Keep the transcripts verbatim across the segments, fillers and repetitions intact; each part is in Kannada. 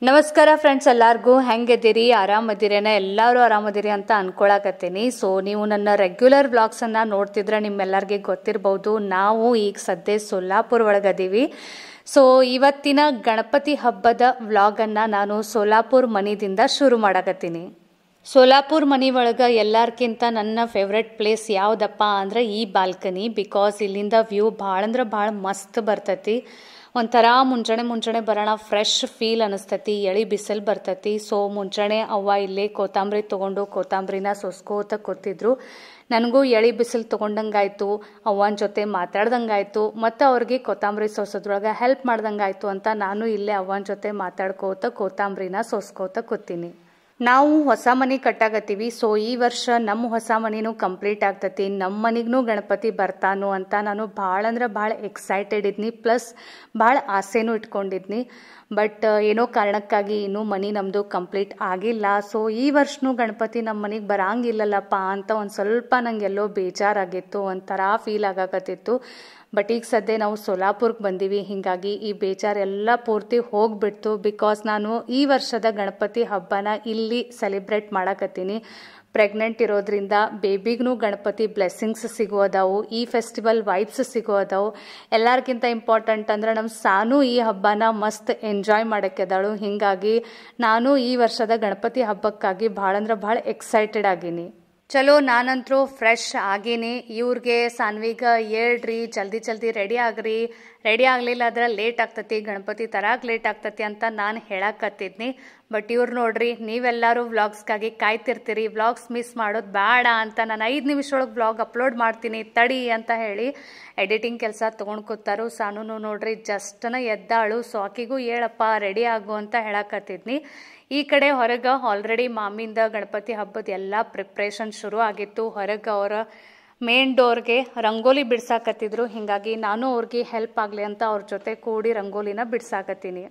ನಮಸ್ಕಾರ ಫ್ರೆಂಡ್ಸ್, ಎಲ್ಲರಿಗೂ ಹೆಂಗಿದ್ದೀರಿ? ಆರಾಮದಿರೇನ? ಎಲ್ಲರೂ ಆರಾಮದಿರಿ ಅಂತ ಅನ್ಕೊಳಕತ್ತೀನಿ. ಸೊ ನೀವು ನನ್ನ ರೆಗ್ಯುಲರ್ ವ್ಲಾಗ್ಸನ್ನು ನೋಡ್ತಿದ್ರೆ ನಿಮ್ಮೆಲ್ಲರಿಗೆ ಗೊತ್ತಿರ್ಬೋದು, ನಾವು ಈಗ ಸದ್ಯ ಸೋಲಾಪುರ ಒಳಗದೀವಿ. ಸೊ ಇವತ್ತಿನ ಗಣಪತಿ ಹಬ್ಬದ ವ್ಲಾಗನ್ನು ನಾನು ಸೋಲಾಪುರ ಮನಿದಿಂದ ಶುರು ಮಾಡಕತ್ತೀನಿ. ಸೋಲಾಪುರ ಮನೆ ಒಳಗೆ ಎಲ್ಲರ್ಕಿಂತ ನನ್ನ ಫೇವ್ರೆಟ್ ಪ್ಲೇಸ್ ಯಾವುದಪ್ಪ ಅಂದ್ರೆ ಈ ಬಾಲ್ಕನಿ. ಬಿಕಾಸ್ ಇಲ್ಲಿಂದ ವ್ಯೂ ಭಾಳ ಅಂದ್ರೆ ಭಾಳ ಮಸ್ತ್ ಬರ್ತೈತಿ. ಒಂಥರ ಮುಂಜಾನೆ ಮುಂಜಾನೆ ಬರೋಣ ಫ್ರೆಶ್ ಫೀಲ್ ಅನಿಸ್ತೈತಿ. ಎಳಿ ಬಿಸಿಲು ಬರ್ತೈತಿ. ಸೊ ಮುಂಜಾನೆ ಅವ್ವ ಇಲ್ಲೇ ಕೊತ್ತಂಬರಿ ತೊಗೊಂಡು ಕೊತ್ತಂಬರಿನ ಸೊಸ್ಕೋತ ಕೂತಿದ್ರು. ನನಗೂ ಎಳಿ ಬಿಸಿಲು ತೊಗೊಂಡಂಗಾಯ್ತು, ಅವ್ವನ ಜೊತೆ ಮಾತಾಡ್ದಂಗಾಯ್ತು, ಮತ್ತು ಅವ್ರಿಗೆ ಕೊತ್ತಂಬರಿ ಸೋಸೋದ್ರೊಳಗೆ ಹೆಲ್ಪ್ ಮಾಡ್ದಂಗಾಯ್ತು ಅಂತ ನಾನು ಇಲ್ಲೇ ಅವ್ವನ ಜೊತೆ ಮಾತಾಡ್ಕೋತ ಕೊತ್ತಂಬರಿನ ಸೋಸ್ಕೋತ ಕೂತೀನಿ. ನಾವು ಹೊಸ ಮನೆ ಕಟ್ಟಾಗತ್ತೀವಿ. ಸೊ ಈ ವರ್ಷ ನಮ್ಮ ಹೊಸ ಮನೆನೂ ಕಂಪ್ಲೀಟ್ ಆಗ್ತೈತಿ. ನಮ್ಮ ಮನೆಗೂ ಗಣಪತಿ ಬರ್ತಾನು ಅಂತ ನಾನು ಭಾಳ ಅಂದ್ರೆ ಭಾಳ ಎಕ್ಸೈಟೆಡ್ ಇದ್ನಿ. ಪ್ಲಸ್ ಭಾಳ ಆಸೆನೂ ಇಟ್ಕೊಂಡಿದ್ನಿ. ಬಟ್ ಏನೋ ಕಾರಣಕ್ಕಾಗಿ ಇನ್ನೂ ಮನೆ ನಮ್ಮದು ಕಂಪ್ಲೀಟ್ ಆಗಿಲ್ಲ. ಸೊ ಈ ವರ್ಷನೂ ಗಣಪತಿ ನಮ್ಮ ಮನೆಗೆ ಬರಂಗಿಲ್ಲಲ್ಲಪ್ಪ ಅಂತ ಒಂದು ಸ್ವಲ್ಪ ನಂಗೆಲ್ಲೋ ಬೇಜಾರಾಗಿತ್ತು, ಒಂಥರ ಫೀಲ್ ಆಗಾಕತ್ತಿತ್ತು. ಬಟ್ ಈಗ ಸದ್ಯ ನಾವು ಸೋಲಾಪುರಕ್ಕೆ ಬಂದೀವಿ, ಹೀಗಾಗಿ ಈ ಬೇಜಾರೆಲ್ಲ ಪೂರ್ತಿ ಹೋಗ್ಬಿಡ್ತು. ಬಿಕಾಸ್ ನಾನು ಈ ವರ್ಷದ ಗಣಪತಿ ಹಬ್ಬನ ಇಲ್ಲಿ ಸೆಲೆಬ್ರೇಟ್ ಮಾಡಕತ್ತೀನಿ. ಪ್ರೆಗ್ನೆಂಟ್ ಇರೋದ್ರಿಂದ ಬೇಬಿಗೂ ಗಣಪತಿ ಬ್ಲೆಸ್ಸಿಂಗ್ಸ್ ಸಿಗೋದವು, ಈ ಫೆಸ್ಟಿವಲ್ ವೈಬ್ಸ್ ಸಿಗೋದವು. ಎಲ್ಲರಿಗಿಂತ ಇಂಪಾರ್ಟೆಂಟ್ ಅಂದ್ರೆ ನಮ್ಮ ಸಾನು ಈ ಹಬ್ಬನ ಮಸ್ತ್ ಎಂಜಾಯ್ ಮಾಡಕ್ಕೆದಾಳು. ಹೀಗಾಗಿ ನಾನು ಈ ವರ್ಷದ ಗಣಪತಿ ಹಬ್ಬಕ್ಕಾಗಿ ಭಾಳ ಅಂದ್ರೆ ಭಾಳ ಎಕ್ಸೈಟೆಡ್ ಆಗೀನಿ. ಚಲೋ ನಾನಂತರೂ ಫ್ರೆಶ್ ಆಗೀನಿ. ಇವ್ರಿಗೆ ಸಾನ್ವಿಗ ಹೇಳ್ರಿ ಜಲ್ದಿ ಜಲ್ದಿ ರೆಡಿ ಆಗ್ರಿ, ರೆಡಿ ಆಗಲಿಲ್ಲ ಅಂದ್ರೆ ಲೇಟ್ ಆಗ್ತತಿ, ಗಣಪತಿ ತರಾಕ್ ಲೇಟ್ ಆಗ್ತತಿ ಅಂತ ನಾನು ಹೇಳಕತ್ತಿದ್ನಿ. ಬಟ್ ಇವ್ರು ನೋಡ್ರಿ, ನೀವೆಲ್ಲರೂ ವ್ಲಾಗ್ಸ್ಗಾಗಿ ಕಾಯ್ತಿರ್ತೀರಿ, ವ್ಲಾಗ್ಸ್ ಮಿಸ್ ಮಾಡೋದು ಬೇಡ ಅಂತ ನಾನು ಐದು ನಿಮಿಷ ಒಳಗೆ ವ್ಲಾಗ್ ಅಪ್ಲೋಡ್ ಮಾಡ್ತೀನಿ ತಡಿ ಅಂತ ಹೇಳಿ ಎಡಿಟಿಂಗ್ ಕೆಲಸ ತೊಗೊಂಡು ಕೂತಾರು. ಸಾನು ನೋಡ್ರಿ ಜಸ್ಟನ ಎದ್ದಾಳು. ಸೊ ಆಕಿಗೂ ಹೇಳಪ್ಪ ರೆಡಿ ಆಗು ಅಂತ ಹೇಳಕತ್ತಿದ್ನಿ. ಈ ಕಡೆ ಹೊರಗೆ ಆಲ್ರೆಡಿ ಮಾಮಿಂದ ಗಣಪತಿ ಹಬ್ಬದ ಎಲ್ಲ ಪ್ರಿಪ್ರೇಷನ್ ಶುರು ಆಗಿತ್ತು. ಹೊರಗೆ ಅವರ ಮೇನ್ ಡೋರ್ಗೆ ರಂಗೋಲಿ ಬಿಡ್ಸಾಕತ್ತಿದ್ರು. ಹೀಗಾಗಿ ನಾನು ಅವ್ರಿಗೆ ಹೆಲ್ಪ್ ಆಗಲಿ ಅಂತ ಅವ್ರ ಜೊತೆ ಕೂಡಿ ರಂಗೋಲಿನ ಬಿಡ್ಸಾಕತ್ತೀನಿ.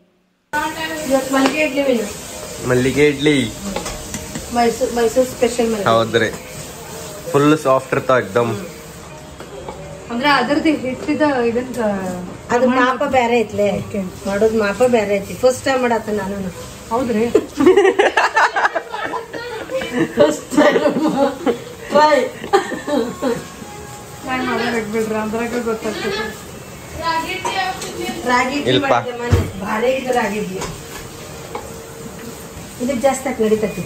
ಮಲ್ಲಿಗೆ ಇಡ್ಲಿ ಮೈಸೂರು ಸ್ಪೆಷಲ್ ಹೌದ್ರಿ, ಫುಲ್ ಸಾಫ್ಟ್ ಇರ್ತಾವ ಎಕ್ದಮ್. ಅಂದ್ರೆ ಅದ್ರದ್ದು ಹಿಟ್ಟಿದ ಇದನ್ನ ಅದು ಮಾಪ ಬೇರೆ ಐತ್ಲೆ, ಮಾಡೋದು ಮಾಪ ಬೇರೆ ಐತಿ. ಫಸ್ಟ್ ಟೈಮ್ ಮಾಡತ್ತ ನಾನು. ಹೌದ್ರಿ, ಫಸ್ಟ್ ಟೈಮ್ ಟ್ರೈ ಟ್ರೈ ಮಾಡೋದಕ್ಕೆ ಬಿಡ್ರಿ, ಅಂದ್ರಾಗ ಗೊತ್ತಾಗ್ತದೆ. ರಾಗಿ ಇಡ್ಲಿ ಮಾಡಿದ್ದೆ ಮನೆ, ಭಾರಿ ಇದು ರಾಗಿ ಇಡ್ಲಿ. ಇದಕ್ಕೆ ಜಾಸ್ತಿ ಹಾಕಿ ನಡೀತೈತಿ.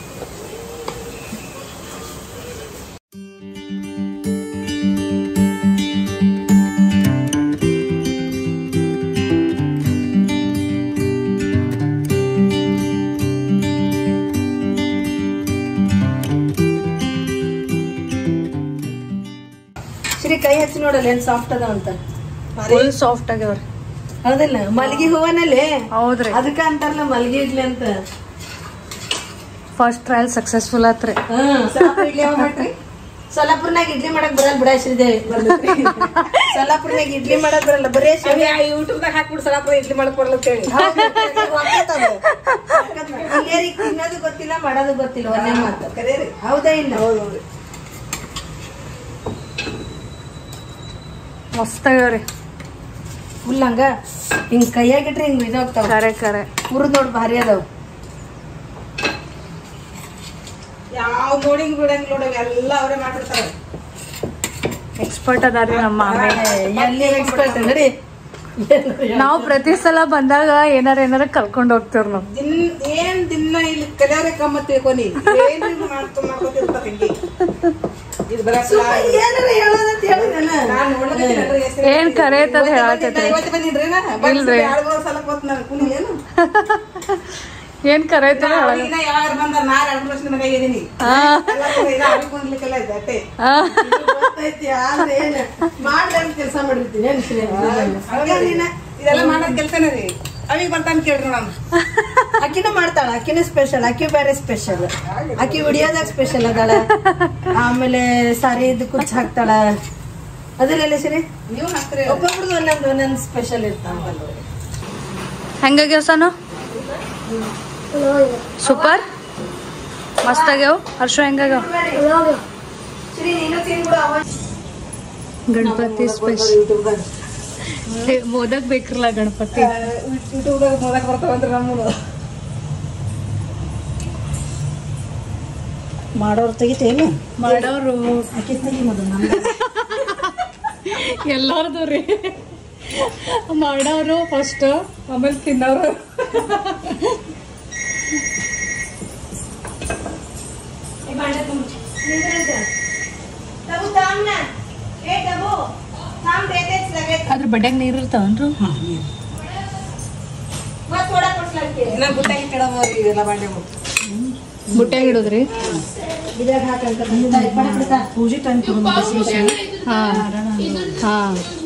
ಶ್ರೀ ಕೈ ಹಚ್ಚಿ ನೋಡಲ್ಲ ಏನ್ ಸಾಫ್ಟ್ ಅದಾವ ಅಂತ. ಫುಲ್ ಸಾಫ್ಟ್ ಆಗ್ಯಾವ್ರಿ. ಹೌದಿಲ್ಲ, ಮಲ್ಗಿ ಹೂವನಲ್ಲಿ. ಹೌದ್ರಿ, ಅದಕ್ಕ ಅಂತಾರಲ್ಲ ಮಲ್ಗಿ ಇಡ್ಲಿ ಅಂತ. ಫಸ್ಟ್ ಟ್ರಯಲ್ ಸಕ್ಸಸ್ಫುಲ್ ಆತ್ರಿ. ಇಡ್ಲಿ ಯಾವ ಮಾಡ್ರಿ? ಸೋಲಾಪುರ್ನಾಗ ಇಡ್ಲಿ ಮಾಡಕ್ ಬರಲ್ಲ ಬಿಡ ಶ್ರೀದೇವಿ. ಸೋಲಾಪುರ್ನಾಗ ಇಡ್ಲಿ ಮಾಡಕ್ ಬರಲ್ಲ, ಬರೇ ಯೂಟ್ಯೂಬ್ನಾಗ ಹಾಕ್ಬಿಟ್ಟು ಸೋಲಾಪುರ ಇಡ್ಲಿ ಮಾಡಕ್ ಬರಲ್ಲ ಅಂತ ಹೇಳಿ ತಿನ್ನೋದು ಗೊತ್ತಿಲ್ಲ, ಮಾಡೋದು ಗೊತ್ತಿಲ್ಲ, ಒಂದೇ ಮಾತು. ಹೌದಾ ಇಲ್ಲ? ಹೌದೌದು, ಮಸ್ತ್ ಆಗ್ಯಾವ್ರಿ. ಫುಲ್ ಹಂಗ ಹಿಂಗ್ ಕೈಯಾಗಿಟ್ರಿ ಹಿಂಗ್ ಇದಾಗ್ತಾವ. ಕರೆ ಕರೆ ಹುರಿದ್ ನೋಡ್ ಭಾರಿ ಅದಾವ. ಯಾವ ನೋಡಿಂಗ್ ಬಿಡಂಗ್ ನೋಡ ಎಲ್ಲ ಅವರೇ ಮಾಡಿರ್ತಾರೆ. ಎಕ್ಸ್ಪರ್ಟ್ ಅದಾರಿ ನಮ್ಮ ಮಾಮಿ. ಎಲ್ಲಿ ಎಕ್ಸ್ಪರ್ಟ್ ನಡಿ. ನಾವು ಪ್ರತಿ ಸಲ ಬಂದಾಗ ಏನಾರ ಏನಾರ ಕಲ್ಕೊಂಡ್ ಹೋಗ್ತಿವ್ ನಾವು. ಏನ್ ದಿನ ಇಲ್ಲಿ ಕಲಿಯೋರೆ ಕಮ್ಮ ತಿಳ್ಕೊನಿ ಮಾಡ್ಕೊಂಡ್ ಮಾಡ್ಕೊತಿರ್ತಾರೆ. ಏನ್ ಕರೆ ಅಂತದ್ ಹೇಳಾಕತ್ರಿ? ಏನ್ ಕರೆ ಅಂತ ಕೆಲಸ ಮಾಡಿರ್ತೀನಿ. ಇದೆಲ್ಲ ಮಾಡೋದ್ ಕೆಲ್ಸನೇ ರೀ. ಅವಿಗೆ ಬರ್ತಾನ ಕೇಳ್ರಿ ನಾನು. ಅಕ್ಕಿನೂ ಮಾಡ್ತಾಳ, ಅಕ್ಕಿನೂ ಸ್ಪೆಷಲ್, ಅಕ್ಕಿ ಬೇರೆ ಸ್ಪೆಷಲ್. ಅಕ್ಕಿ ವಿಡಿಯೋದಾಗ ಸ್ಪೆಷಲ್ ಅದಾಳ. ಆಮೇಲೆ ಸಾರಿ ಇದು ಕುಚ್ಚ ಹಾಕ್ತಾಳ. ಅದಿಲ್ಲ ಸರಿ, ನೀವು ಹಾಕ್ರಿ. ಒಬ್ಬೊಬ್ರದ್ದು ಒಂದೊಂದು ಒಂದೊಂದು ಸ್ಪೆಷಲ್ ಇರ್ತಾವ. ಹೆಂಗಾಗ್ಯಾವ ಸಾನು? ಸೂಪರ್ ಮಸ್ತ್ ಆಗ್ಯಾವ. ಹರ್ಷ ಹೆಂಗಾಗ್ಯಾವ? ಗಣಪತಿ ಸ್ಪೆಷಲ್ ಮೋದಕ್ ಬೇಕ್ರಲ್ಲ ಗಣಪತಿ. ಯೂಟ್ಯೂಬ್ದಾಗ ಮೋದಕ್ ಬರ್ತಾವಂದ್ರೆ ನಮ್ಮದು ಮಾಡೋರು ತೆಗಿತೇನು ಮಾಡೋರು ಆಕಿ ತೆಗಿ ಮೊದಲು ನಮ್ಗೆ ಎಲ್ಲಾರ್ದು ರೀ ಮಾಡೋರು ಫಸ್ಟ್ ಆಮೇಲೆ ತಿನ್ನೋರು ಅದ್ರ ಬಡ್ಯಾಗ ನೀರು ಇರ್ತಾವನ್ರು ಬುಟ್ಟ್ಯಾಗ ಇಡೋದ್ರಿ ಪೂಜೆ ಟೈಮ್ ಹಾ ಹಾ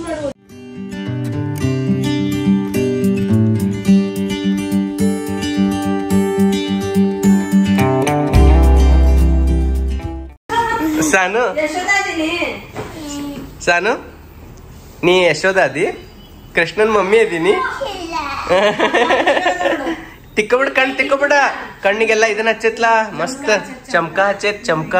ಸಾನು ಸಾನು ನೀ ಯಶೋದಾದಿ ಕೃಷ್ಣನ್ ಮಮ್ಮಿ ಅದೀನಿ ತಿಕ್ಕಬಿಡ ಕಣ್ ತಿಕ್ಕಬಿಡ ಕಣ್ಣಿಗೆಲ್ಲ ಇದನ್ನ ಹಚ್ಚತ್ಲಾ ಮಸ್ತ್ ಚಮಕ ಹಚ್ಚೇತ್ ಚಮಕ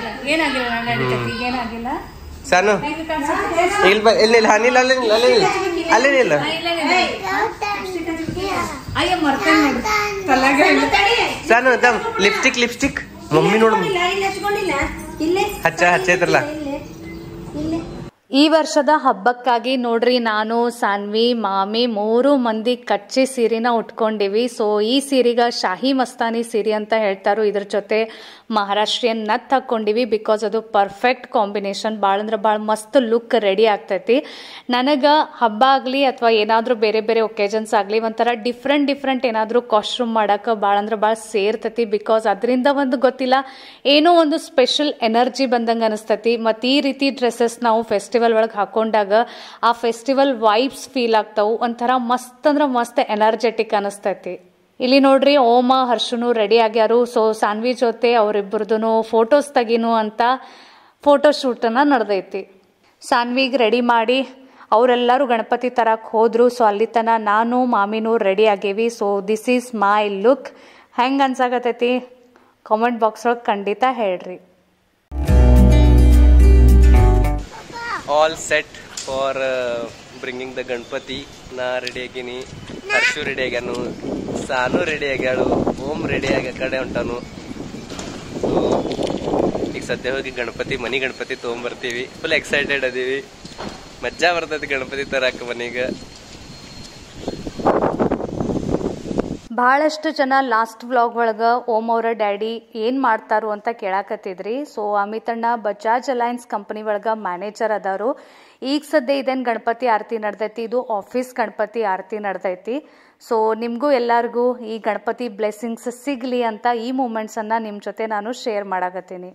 ಸಾನು ಇಲ್ಲಿ ಬ ಇಲ್ಲಿ ಹನಿಲ್ಲ ಅಲ್ಲಿ ಅಲ್ಲಿ ಅಲ್ಲಿ ಇಲ್ಲ ಸಾನು ದಮ್ ಲಿಪ್ಸ್ಟಿಕ್ ಲಿಪ್ಸ್ಟಿಕ್ ಮಮ್ಮಿ ನೋಡು ಹಚ್ಚ ಹಚ್ಚೈತ್ರಲ್ಲ ಈ ವರ್ಷದ ಹಬ್ಬಕ್ಕಾಗಿ ನೋಡ್ರಿ ನಾನು ಸಾನ್ವಿ ಮಾಮಿ ಮೂರು ಮಂದಿ ಕಚ್ಚಿ ಸೀರೆನ ಉಟ್ಕೊಂಡಿವಿ. ಸೊ ಈ ಸೀರೆಗ ಶಾಹಿ ಮಸ್ತಾನಿ ಸೀರೆ ಅಂತ ಹೇಳ್ತಾರೋ, ಇದ್ರ ಜೊತೆ ಮಹಾರಾಷ್ಟ್ರೀಯನ್ ನತ್ ಹಾಕೊಂಡಿವಿ ಬಿಕಾಸ್ ಅದು ಪರ್ಫೆಕ್ಟ್ ಕಾಂಬಿನೇಷನ್. ಭಾಳ ಅಂದ್ರೆ ಭಾಳ ಮಸ್ತ್ ಲುಕ್ ರೆಡಿ ಆಗ್ತೈತಿ. ನನಗ ಹಬ್ಬ ಆಗ್ಲಿ ಅಥವಾ ಏನಾದ್ರೂ ಬೇರೆ ಬೇರೆ ಒಕೇಜನ್ಸ್ ಆಗ್ಲಿ ಒಂಥರ ಡಿಫ್ರೆಂಟ್ ಡಿಫ್ರೆಂಟ್ ಏನಾದ್ರೂ ಕಾಸ್ಟ್ಯೂಮ್ ಮಾಡಕ ಭಾಳ ಅಂದ್ರೆ ಭಾಳ ಸೇರ್ತೈತಿ. ಬಿಕಾಸ್ ಅದರಿಂದ ಒಂದು ಗೊತ್ತಿಲ್ಲ ಏನೋ ಒಂದು ಸ್ಪೆಷಲ್ ಎನರ್ಜಿ ಬಂದಂಗ ಅನಿಸ್ತೈತಿ. ಮತ್ ಈ ರೀತಿ ಡ್ರೆಸ್ಸಸ್ ನಾವು ಫೆಸ್ಟಿವಲ್ ಒಳಗೆ ಹಾಕೊಂಡಾಗ ಆ ಫೆಸ್ಟಿವಲ್ ವೈಬ್ಸ್ ಫೀಲ್ ಆಗ್ತಾವು. ಒಂಥರ ಮಸ್ತ್ ಅಂದ್ರ ಮಸ್ತ್ ಎನರ್ಜೆಟಿಕ್ ಅನಿಸ್ತೈತಿ. ಇಲ್ಲಿ ನೋಡ್ರಿ ಓಮ ಹರ್ಷನು ರೆಡಿ ಆಗ್ಯಾರು. ಸೊ ಸಾನ್ವಿ ಜೊತೆ ಅವರಿಬ್ಬರದು ಫೋಟೋಸ್ ತೆಗಿನು ಅಂತ ಫೋಟೋ ಶೂಟ್ ಅನ್ನ ನಡೆದೈತಿ. ಸಾನ್ವಿಗ್ ರೆಡಿ ಮಾಡಿ ಅವರೆಲ್ಲರೂ ಗಣಪತಿ ತರಕ್ ಹೋದ್ರು. ಸೊ ಅಲ್ಲಿ ತನ ನಾನು ಮಾಮಿನೂ ರೆಡಿ ಆಗೇವಿ. So this is my look. ಹೆಂಗ್ ಅನ್ಸಾಕತೈತಿ ಕಾಮೆಂಟ್ ಬಾಕ್ಸ್ ಒಳಗೆ ಖಂಡಿತ ಹೇಳ್ರಿ. All set for bringing the Ganapati. ನಾ ರೆಡಿ ಆಗೀನಿ, ಹರ್ಷು ರೆಡಿ ಆಗ್ಯಾನು, ಸಾನು ರೆಡಿ ಆಗ್ಯಾಳು, ಓಂ ರೆಡಿ ಆಗ ಕಡೆ ಹೊಂಟಾನು. ಈಗ ಸದ್ಯ ಹೋಗಿ ಗಣಪತಿ ಮನಿ ಗಣಪತಿ ತೊಗೊಂಬರ್ತೀವಿ. ಫುಲ್ ಎಕ್ಸೈಟೆಡ್ ಅದೀವಿ. ಮಜ್ಜಾ ಬರ್ತೈತಿ ಗಣಪತಿ ತರಾಕ ಮನಿಗ. ಬಹಳಷ್ಟು ಜನ ಲಾಸ್ಟ್ ವ್ಲಾಗ್ ಒಳಗ ಓಂ ಅವರ ಡ್ಯಾಡಿ ಏನ್ ಮಾಡ್ತಾರು ಅಂತ ಕೇಳಾಕತ್ತಿದ್ರಿ. ಸೊ ಅಮಿತಣ್ಣ ಬಜಾಜ್ ಅಲೈನ್ಸ್ ಕಂಪನಿ ಒಳಗ ಮ್ಯಾನೇಜರ್ ಅದಾರು. ಈಗ ಸದ್ಯ ಇದೇನ್ ಗಣಪತಿ ಆರತಿ ನಡ್ದೈತಿ, ಇದು ಆಫೀಸ್ ಗಣಪತಿ ಆರತಿ ನಡ್ದೈತಿ. ಸೊ ನಿಮ್ಗೂ ಎಲ್ಲಾರ್ಗೂ ಈ ಗಣಪತಿ ಬ್ಲೆಸ್ಸಿಂಗ್ಸ್ ಸಿಗ್ಲಿ ಅಂತ ಈ ಮೂಮೆಂಟ್ಸ್ ಅನ್ನ ನಿಮ್ ಜೊತೆ ನಾನು ಶೇರ್ ಮಾಡಾಕತ್ತೀನಿ.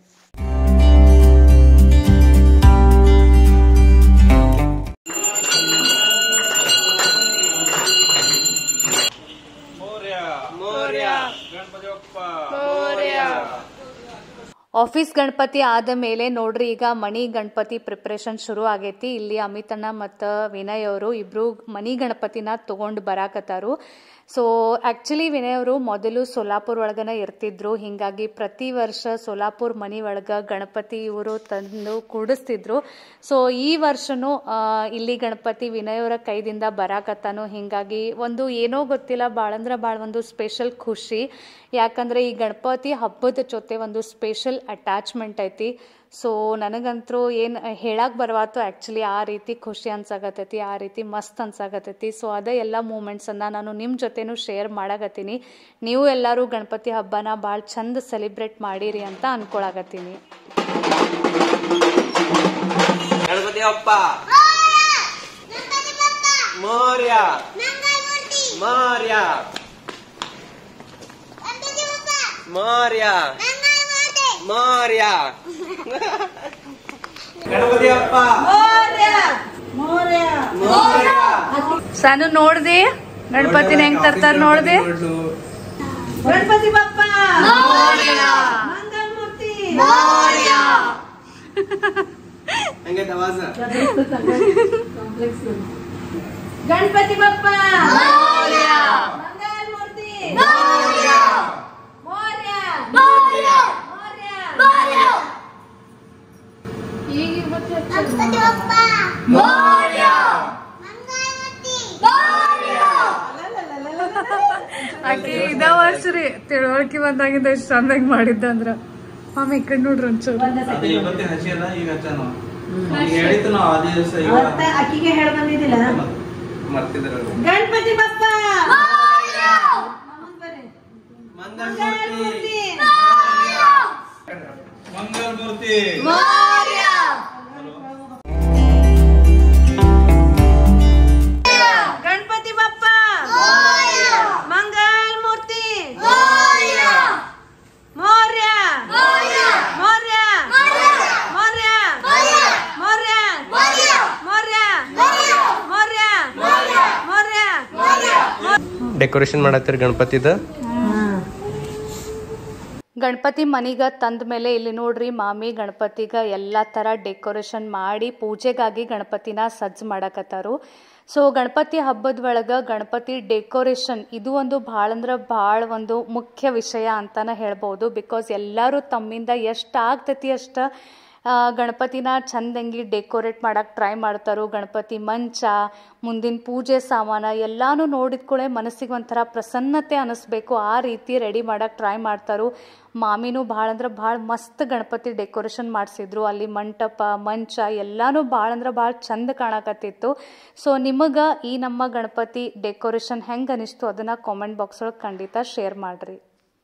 ಆಫೀಸ್ ಗಣಪತಿ ಆದ ಮೇಲೆ ನೋಡ್ರಿ ಈಗ ಮನಿ ಗಣಪತಿ ಪ್ರಿಪರೇಷನ್ ಶುರು ಆಗೈತಿ. ಇಲ್ಲಿ ಅಮಿತಣ್ಣ ಮತ್ತು ವಿನಯ್ ಅವರು ಇಬ್ರು ಮನಿ ಗಣಪತಿನ ತಗೊಂಡು ಬರಾಕತ್ತಾರು. ಸೊ ಆಕ್ಚುಲಿ ವಿನಯ್ ಅವರು ಮೊದಲು ಸೋಲಾಪುರ್ ಒಳಗನ ಇರ್ತಿದ್ರು. ಹಿಂಗಾಗಿ ಪ್ರತಿ ವರ್ಷ ಸೋಲಾಪುರ್ ಮನಿ ಒಳಗ ಗಣಪತಿ ಇವರು ತಂದು ಕೂಡಿಸ್ತಿದ್ರು. ಸೊ ಈ ವರ್ಷನೂ ಇಲ್ಲಿ ಗಣಪತಿ ವಿನಯ್ ಅವರ ಕೈದಿಂದ ಬರಾಕತ್ತಾನು. ಹಿಂಗಾಗಿ ಒಂದು ಏನೋ ಗೊತ್ತಿಲ್ಲ ಭಾಳ ಅಂದ್ರೆ ಭಾಳ ಒಂದು ಸ್ಪೆಷಲ್ ಖುಷಿ. ಯಾಕಂದ್ರೆ ಈ ಗಣಪತಿ ಹಬ್ಬದ ಜೊತೆ ಒಂದು ಸ್ಪೆಷಲ್ ಅಟ್ಯಾಚ್ಮೆಂಟ್ ಐತಿ. ಸೊ ನನಗಂತರೂ ಏನು ಹೇಳಕ್ ಬರವಾತು ಆ್ಯಕ್ಚುಲಿ ಆ ರೀತಿ ಖುಷಿ ಅನ್ಸಾಗತ್ತೈತಿ, ಆ ರೀತಿ ಮಸ್ತ್ ಅನ್ಸಾಗತ್ತೈತಿ. ಸೊ ಅದೇ ಎಲ್ಲ ಮೂಮೆಂಟ್ಸನ್ನು ನಾನು ನಿಮ್ಮ ಜೊತೆನೂ ಶೇರ್ ಮಾಡಾಕತ್ತೀನಿ. ನೀವು ಎಲ್ಲರೂ ಗಣಪತಿ ಹಬ್ಬನ ಭಾಳ ಚಂದ ಸೆಲಿಬ್ರೇಟ್ ಮಾಡಿರಿ ಅಂತ ಅನ್ಕೊಳಕತ್ತೀನಿ. ಗಣಪತಿ ಹಬ್ಬ ಮೋರ್ಯ ಮೋರ್ಯ ಮೋರ್ಯ ಮೋರ್ಯ ಗಣಪತಿ ಹಬ್ಬ ಸಾನು ನೋಡ್ದೆ ಗಣಪತಿನ ಹೆಂಗ್ ತರ್ತಾರ ನೋಡ್ದೆ. ಗಣಪತಿ ಬಪ್ಪ ಮಂಗಳಮೂರ್ತಿ ಗಣಪತಿ ಬಪ್ಪ ಮಂಗಳಮೂರ್ತಿ ಆಕೆ ಇದ ವರ್ಷ ರೀ ತಿಳುವಳಿಕೆ ಬಂದಾಗಿಂದ ಎಷ್ಟು ಚಂದಾಗಿ ಮಾಡಿದ್ದ ಅಂದ್ರ ಮಾಮ ಈ ಕಡೆ ನೋಡ್ರಿ ಒಂಚೂರು. ಅಕ್ಕಿಗೆ ಹೇಳ ಬಂದಿದ್ದಿಲ್ಲ ಗಣಪತಿ ಬಪ್ಪ ಮಂಗಳಮೂರ್ತಿ ಮಂಗಳಮೂರ್ತಿ ಗಣಪತಿ ಬಪ್ಪ ಮಂಗಳಮೂರ್ತಿ ಮೌರ್ಯ ಮೌರ್ಯ ಮೌರ್ಯ ಮೌರ್ಯ ಮೌರ್ಯ ಮೌರ್ಯ ಡೆಕೋರೇಷನ್ ಮಾಡತ್ತೀರಿ ಗಣಪತಿದ. ಗಣಪತಿ ಮನಿಗ ತಂದ ಮೇಲೆ ಇಲ್ಲಿ ನೋಡ್ರಿ ಮಾಮಿ ಗಣಪತಿಗ ಎಲ್ಲ ಥರ ಡೆಕೋರೇಷನ್ ಮಾಡಿ ಪೂಜೆಗಾಗಿ ಗಣಪತಿನ ಸಜ್ಜು ಮಾಡಕತ್ತಾರು. ಸೊ ಗಣಪತಿ ಹಬ್ಬದ ಒಳಗೆ ಗಣಪತಿ ಡೆಕೋರೇಷನ್ ಇದು ಒಂದು ಭಾಳ ಅಂದ್ರೆ ಭಾಳ ಒಂದು ಮುಖ್ಯ ವಿಷಯ ಅಂತಾನೆ ಹೇಳ್ಬೋದು. ಬಿಕಾಸ್ ಎಲ್ಲರೂ ತಮ್ಮಿಂದ ಎಷ್ಟು ಆಗ್ತೈತಿ ಅಷ್ಟು ಗಣಪತಿನ ಚಂದಂಗಿ ಡೆಕೋರೇಟ್ ಮಾಡಕ್ಕೆ ಟ್ರೈ ಮಾಡ್ತಾರೋ. ಗಣಪತಿ ಮಂಚ, ಮುಂದಿನ ಪೂಜೆ ಸಾಮಾನು ಎಲ್ಲಾನು ನೋಡಿದ್ಕೊಳ್ಳೆ ಮನಸ್ಸಿಗೆ ಒಂಥರ ಪ್ರಸನ್ನತೆ ಅನ್ನಿಸ್ಬೇಕು, ಆ ರೀತಿ ರೆಡಿ ಮಾಡಕ್ಕೆ ಟ್ರೈ ಮಾಡ್ತಾರೋ. ಮಾಮಿನೂ ಭಾಳ ಅಂದ್ರೆ ಭಾಳ ಮಸ್ತ್ ಗಣಪತಿ ಡೆಕೋರೇಷನ್ ಮಾಡಿಸಿದ್ರು. ಅಲ್ಲಿ ಮಂಟಪ, ಮಂಚ ಎಲ್ಲಾನು ಭಾಳ ಅಂದ್ರೆ ಭಾಳ ಚಂದ ಕಾಣಕತ್ತಿತ್ತು. ಸೊ ನಿಮಗೆ ಈ ನಮ್ಮ ಗಣಪತಿ ಡೆಕೋರೇಷನ್ ಹೆಂಗೆ ಅನಿಸ್ತು ಅದನ್ನು ಕಾಮೆಂಟ್ ಬಾಕ್ಸ್ ಒಳಗೆ ಖಂಡಿತ ಶೇರ್ ಮಾಡಿರಿ.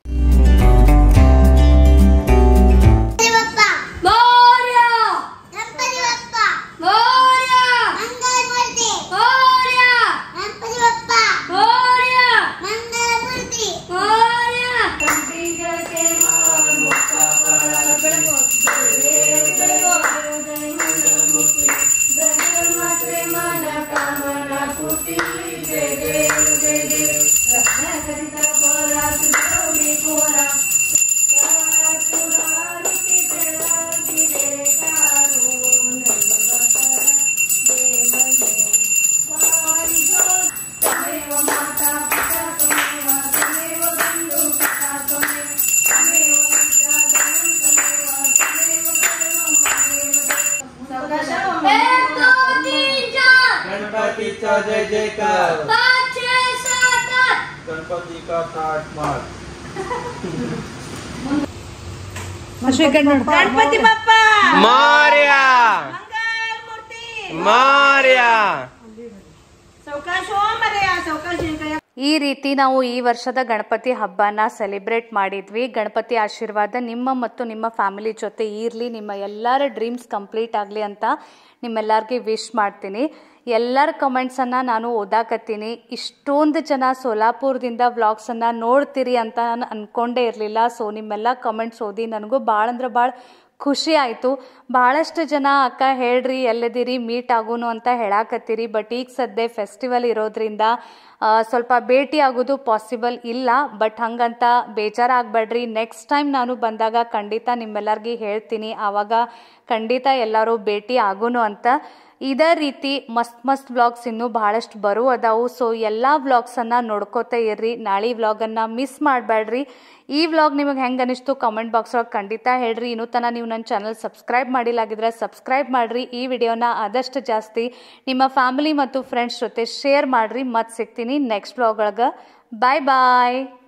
जय जयकार गणपति का ठाट मार गणपति बप्पा मौर्य मंगलमूर्ति मौर्य सावकाश हो मर्या सावकाश ಈ ರೀತಿ ನಾವು ಈ ವರ್ಷದ ಗಣಪತಿ ಹಬ್ಬನ ಸೆಲೆಬ್ರೇಟ್ ಮಾಡಿದ್ವಿ. ಗಣಪತಿ ಆಶೀರ್ವಾದ ನಿಮ್ಮ ಮತ್ತು ನಿಮ್ಮ ಫ್ಯಾಮಿಲಿ ಜೊತೆ ಇರಲಿ, ನಿಮ್ಮ ಎಲ್ಲರ ಡ್ರೀಮ್ಸ್ ಕಂಪ್ಲೀಟ್ ಆಗಲಿ ಅಂತ ನಿಮ್ಮೆಲ್ಲರಿಗೆ ವಿಶ್ ಮಾಡ್ತೀನಿ. ಎಲ್ಲರ ಕಮೆಂಟ್ಸನ್ನು ನಾನು ಓದಾಕತ್ತೀನಿ. ಇಷ್ಟೊಂದು ಜನ ಸೋಲಾಪುರದಿಂದ ವ್ಲಾಗ್ಸನ್ನು ನೋಡ್ತೀರಿ ಅಂತ ನಾನು ಅಂದ್ಕೊಂಡೇ ಇರಲಿಲ್ಲ. ಸೊ ನಿಮ್ಮೆಲ್ಲ ಕಮೆಂಟ್ಸ್ ಓದಿ ನನಗೂ ಭಾಳ ಅಂದ್ರೆ ಭಾಳ ಖುಷಿ ಆಯಿತು. ಭಾಳಷ್ಟು ಜನ ಅಕ್ಕ ಹೇಳ್ರಿ ಎಲ್ಲಿದ್ದೀರಿ ಮೀಟ್ ಆಗೋನು ಅಂತ ಹೇಳಾಕತ್ತೀರಿ. ಬಟ್ ಈಗ ಸದ್ಯ ಫೆಸ್ಟಿವಲ್ ಇರೋದ್ರಿಂದ ಸ್ವಲ್ಪ ಭೇಟಿ ಆಗೋದು ಪಾಸಿಬಲ್ ಇಲ್ಲ. ಬಟ್ ಹಂಗಂತ ಬೇಜಾರಾಗಬೇಡ್ರಿ, ನೆಕ್ಸ್ಟ್ ಟೈಮ್ ನಾನು ಬಂದಾಗ ಖಂಡಿತ ನಿಮ್ಮೆಲ್ಲರಿಗೆ ಹೇಳ್ತೀನಿ, ಆವಾಗ ಖಂಡಿತ ಎಲ್ಲರೂ ಭೇಟಿ ಆಗೋನು ಅಂತ. ಇದೇ ರೀತಿ ಮಸ್ತ್ ಮಸ್ತ್ ವ್ಲಾಗ್ಸ್ ಇನ್ನೂ ಭಾಳಷ್ಟು ಬರೋ ಅದಾವು. ಸೊ ಎಲ್ಲ ವ್ಲಾಗ್ಸನ್ನು ನೋಡ್ಕೋತಾ ಇರ್ರಿ, ನಾಳೆ ವ್ಲಾಗನ್ನು ಮಿಸ್ ಮಾಡಬೇಡ್ರಿ. ಈ ವ್ಲಾಗ್ ನಿಮಗೆ ಹೆಂಗೆ ಅನಿಸ್ತು ಕಮೆಂಟ್ ಬಾಕ್ಸ್ ಒಳಗೆ ಖಂಡಿತ ಹೇಳ್ರಿ. ಇನ್ನೂ ತನಕ ನೀವು ನನ್ನ ಚಾನಲ್ ಸಬ್ಸ್ಕ್ರೈಬ್ ಮಾಡಿಲ್ಲಾಗಿದ್ರೆ ಸಬ್ಸ್ಕ್ರೈಬ್ ಮಾಡಿರಿ. ಈ ವಿಡಿಯೋನ ಆದಷ್ಟು ಜಾಸ್ತಿ ನಿಮ್ಮ ಫ್ಯಾಮಿಲಿ ಮತ್ತು ಫ್ರೆಂಡ್ಸ್ ಜೊತೆ ಶೇರ್ ಮಾಡಿರಿ. ಮತ್ತೆ ಸಿಗ್ತೀನಿ ನೆಕ್ಸ್ಟ್ ವ್ಲಾಗ್ ಒಳಗೆ. ಬಾಯ್ ಬಾಯ್.